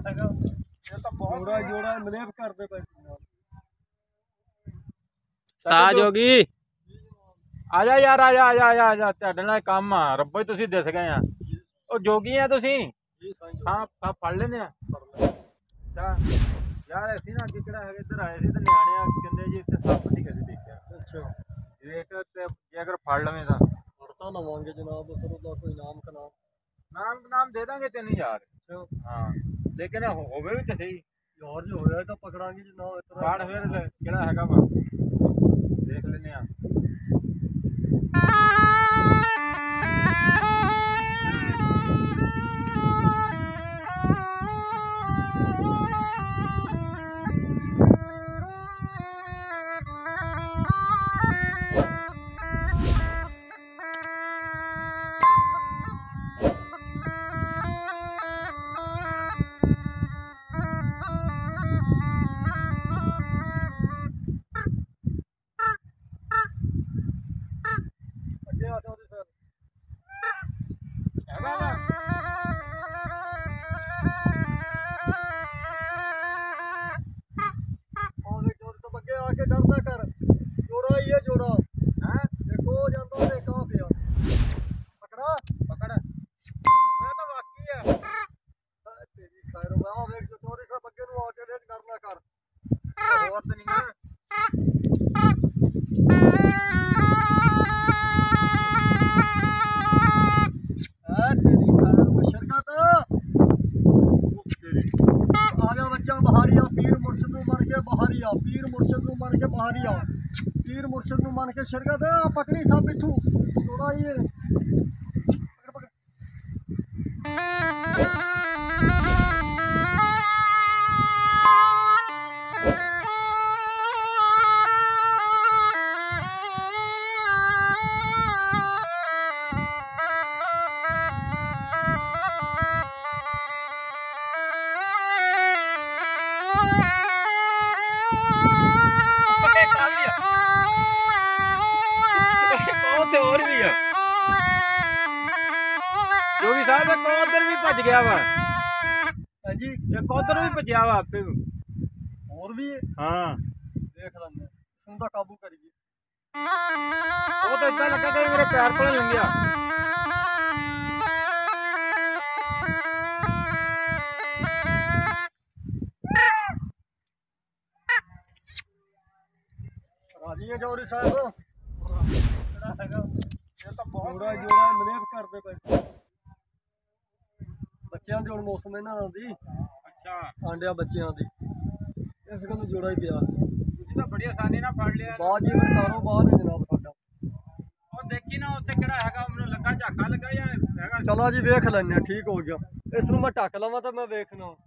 ਹੈਗਾ ਇਹ ਤਾਂ ਬਹੁਤ ਜੋੜਾ ਜੋੜਾ ਮਲੇਪ ਕਰਦੇ ਪਏ ਤਾਜ ਹੋਗੀ ਆ ਜਾ ਯਾਰ ਆ ਜਾ ਆ ਜਾ ਆ ਜਾ ਤੁਹਾਡੇ ਨਾਲ ਕੰਮ ਆ ਰੱਬੋ ਤੁਸੀਂ ਦਿਸ ਗਏ ਆ ਉਹ ਜੋਗੀ ਆ ਤੁਸੀਂ ਹਾਂ ਫੜ ਲੈਂਦੇ ਆ ਯਾਰ ਅਸੀਂ ਨਾ ਅੱਗੇ ਕਿਹੜਾ ਹੈਗਾ ਇੱਧਰ ਆਏ ਸੀ ਤੇ ਨਿਆਣੇ ਆ ਕਹਿੰਦੇ ਜੀ ਇੱਥੇ ਸੱਪ ਨਹੀਂ ਕਦੇ ਦੇਖਿਆ। ਅੱਛਾ ਦੇਖ ਤੇ ਜੇ ਅਗਰ ਫੜ ਲਵੇਂ ਤਾਂ ਫੜਤਾ ਲਵਾਂਗੇ ਜਨਾਬ ਫਿਰ ਉਹਦਾ ਕੋਈ ਨਾਮ ਦੇ ਦਾਂਗੇ 3000 ਹਾਂ ਲੇਕਿਨ ਹੋਵੇ ਵੀ ਤਾਂ ਸਹੀ ਯਾਰ ਜੇ ਹੋਇਆ ਤਾਂ ਪਕੜਾਂਗੇ ਜੀ ਨਾ ਫੜ ਫਿਰ ਕਿਹੜਾ ਹੈਗਾ ਵਾ ਦੇਖ ਲੈਨੇ ਆ डरना कर जोड़ा ही है जोड़ा है देखो जाता है कहां पे पकड़ा पकड़ मैं तो वाकई है तेरी खैर मैं देख जो थोड़ी सा बग्गे नु आके देख डरना कर और तो नहीं है तेरी खैर शरकत आजा बच्चा बहारी आ पीर मुर्शिद नु मर के बहारी आ पीर मुर्शिद नु मर के बहारी आ पीर मुर्शिद नु मन के शरकत पकड़ी सब पिछू थोड़ा ये पकड़ और भी है जोगी साहब एक उधर भी भज गया वा जी एक उधर भी भजया वा आपे और भी है हाँ देख लेंगे इसमें तो काबू करिए वो तो इतना लगा कि मेरे पैर पर लग गया राजी है जौहरी साहब जोड़ा जोड़ा मलेप करते पे बच्चों की हम मौसम इन्हों की अच्छा आंडिया बच्चों की इस गल जोड़ा ही पिया तो बड़ी आसानी ना फड़ लिया बाद जी फिर कारोबार है जनाब साडा और देखी ना उत्ते केड़ा हैगा मैनूं लगा झाका लगा या हैगा चलो जी वेख लैने ठीक हो गया इस मैं ढक लवां तो मैं वेखना